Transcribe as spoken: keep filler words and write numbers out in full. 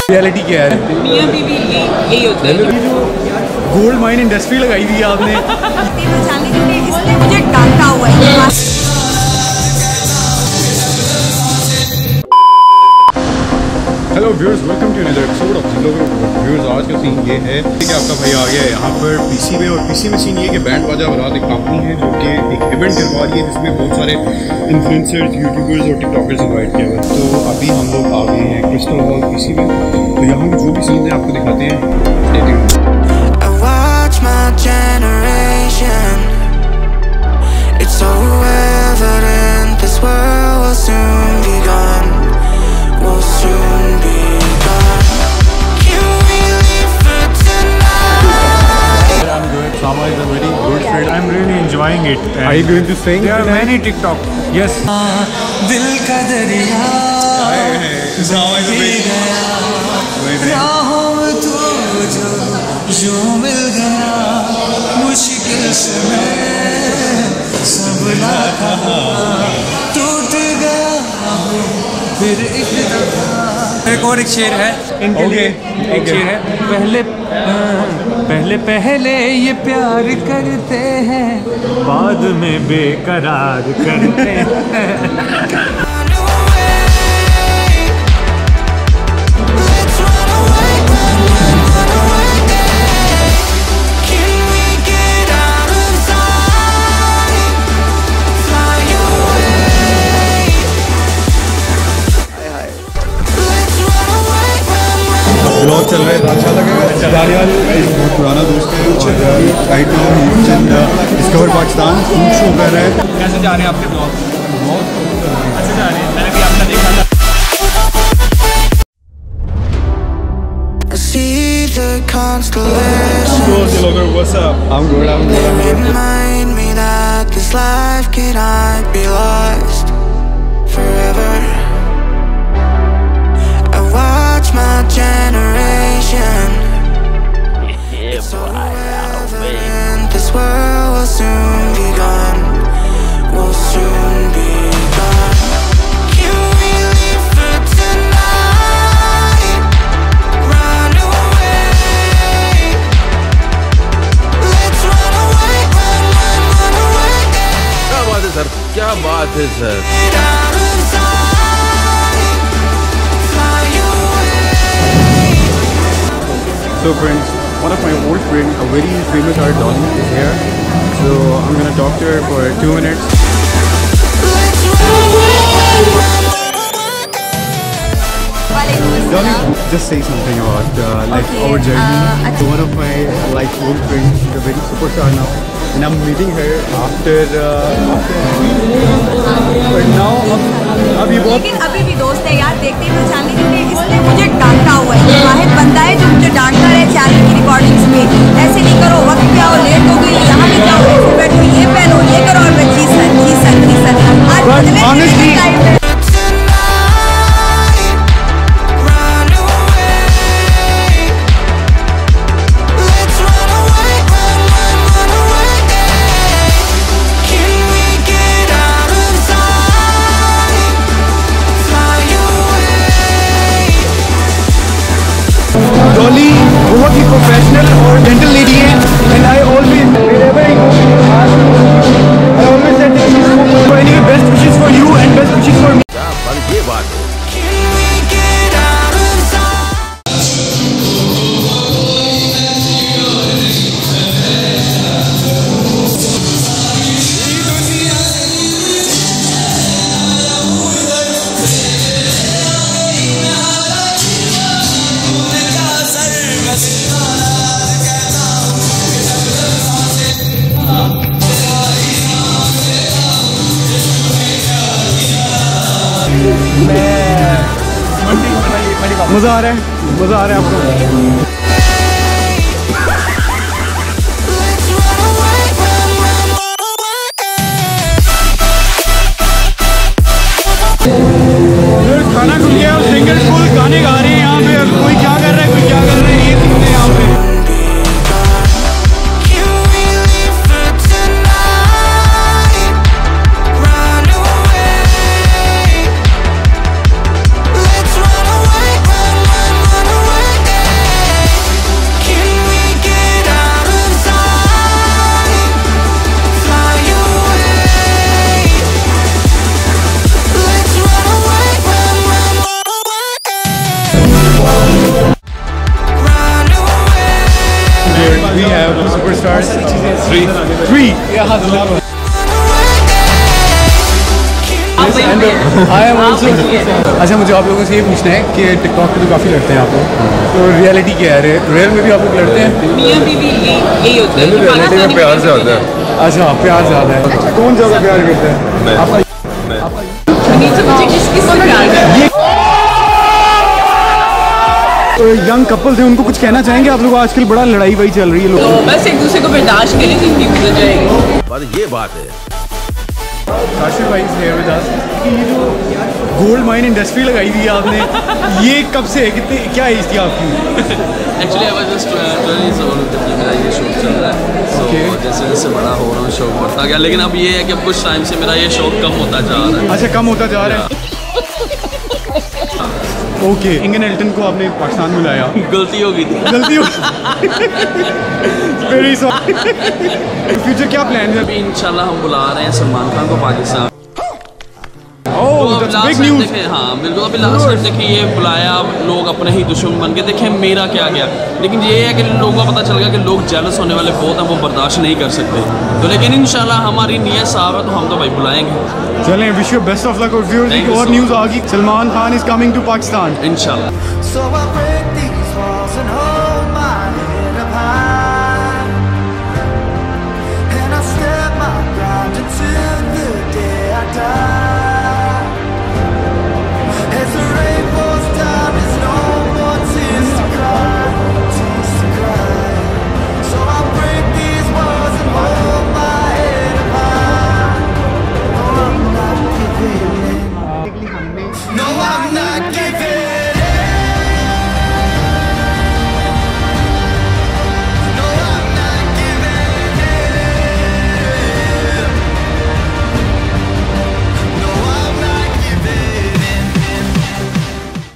Reality क्या है? मियां बीवी यही होता है। ये जो गोल्ड माइन इंडस्ट्री लगाई हुई है आपने, इसने मुझे डांटा हुआ है। Hello viewers, welcome to another episode of ज़ीलोगर। व्यूअर्स, आज का सीन ये है कि आपका भाई आ गया है यहाँ पर पीसी में, और पीसी में सीन ये कि बैंड बाजा बारात एक कंपनी है जो कि एक इवेंट करवा रही है जिसमें बहुत सारे इन्फ्लुएंसर्स, यूट्यूबर्स और टिकटॉकर्स इन्वाइट किया हुआ है। तो अभी हम लोग आ गए हैं क्रिस्टल हॉल पीसी में, तो यहाँ पर जो भी सीन है आपको दिखाते हैं। Sama is a very good friend. I'm really enjoying it. Are you going to sing? There are many TikTok. Yes. Dil ka dariya. Sama is a very. राहों में तू जो जो मिल गया मुश्किल से मैं सब ना कहा टूट गया फिर एक दफा। एक और एक शेर है इनके लिए। एक शेर है, पहले पहले पहले ये प्यार करते हैं, बाद में बेकरार करते हैं। ब्लॉग चल रहा है, अच्छा लगेगा। दानियाल बहुत पुराना दोस्त है और right now discover Pakistan food show कर रहे हैं। कैसे जा रहे हैं आपके ब्लॉग? बहुत अच्छे जा रहे हैं, मैंने भी आपका देखा था। Zeeloger, what's up? I'm good, I'm good, I'm good. Remind me that this life cannot be lost forever. I watch my generation. It's so evident this world will soon be gone. Will soon be gone. Can we leave for tonight? Run away. Let's run away, run, run, run away. क्या बात है sir, क्या बात है sir. So friends, one of my old friends, a very famous artist, Dolly, is here. So I'm gonna talk to her for two minutes. Dolly, just say something about uh, like okay, our journey. Uh, so one of my uh, like old friends, she's a very superstar now, and I'm meeting her after. Uh, after but now, अब अभी बहुत. लेकिन अभी भी दोस्त है यार, देखते ही पहचानने क्योंकि इसने मुझे डांटा हुआ है। वाहिद बंदा है जो मुझे डांटता है चैनल की रिकॉर्डिंग्स में। ऐसे नहीं करो, वक्त पे आओ, लेट हो गई, यहाँ भी जाओ, ऐसे बैठो, ये पहनो, ये करो, और मैं जी सर, जी सर, जी सर। आज बदले टाइम है। डॉली बहुत ही प्रोफेशनल और जेंटल लेडी है, and I always wherever I go I always say for any best wishes for you and best wishes for me. क्या बात, ये बात है। मजा आ रहा है, मजा आ रहा है आपको? खाना खुल गया और सिंगर फुल गाने गा रहे हैं यहाँ पे। कोई क्या कर रहा है, कोई क्या कर रहा है, ये सुनते हैं यहाँ पे। I am also. अच्छा मुझे आप लोगों से ये पूछना है कि टिकटॉक पे तो काफ़ी लड़ते हैं आप लोग, तो रियलिटी क्या है? रियल में भी आप लोग लड़ते हैं? मियाँ बीवी यही होता है। रियलिटी में प्यार ज़्यादा है। अच्छा प्यार ज़्यादा है। कौन ज़्यादा प्यार करता है? मैं। आपका मुझे किस किस से प्यार है? तो यंग कपल्स हैं, उनको कुछ कहना चाहेंगे आप लोग? आजकल बड़ा लड़ाई वही चल रही है तो लोग। बस एक दूसरे को बर्दाश्त करें, जिंदगी गुजर जाएगी। बात ये बात है। काशिफ भाई is here with us। ये जो गोल्ड माइन इंडस्ट्री लगाई हुई है आपने, ये कब से है? कितने क्या एज थी आपकी? Actually I was just twelve years old जब मेरा ये शौक चल रहा है। सो जैसे जैसे बड़ा हो रहा हूँ शौक बढ़ता गया, लेकिन अब ये है कि अब कुछ टाइम से मेरा ये शौक कम होता जा रहा है। अच्छा कम होता जा रहा है। ओके, इंगन एल्टन को आपने पाकिस्तान में लाया, गलती हो गई थी। गलती हो वेरी सॉरी। फ्यूचर क्या प्लान है? अभी इंशाल्लाह हम बुला रहे हैं सलमान खान को Pakistan. Oh that's big news. देखें, हाँ बिल्कुल, अभी लास्ट टाइम देखिए ये बुलाया, लोग अपने ही दुश्मन बन के देखें मेरा क्या गया। लेकिन ये है कि लोगों को पता चल गया कि लोग जेलस होने वाले बहुत हैं, वो बर्दाश्त नहीं कर सकते। तो लेकिन इंशाल्लाह हमारी नीयत साफ है, तो हम तो भाई बुलाएंगे। चलें, wish you best of luck. और व्यूअर्स एक और न्यूज़ आ गई, Salman Khan is coming to Pakistan इंशाल्लाह। So I break these walls and hold my head up high, and I step my ground until the day I die. As the rain falls down, there's no more tears to cry, tears to cry. So I break these walls and hold my head up high. No, I'm not giving in. No, I'm not giving in.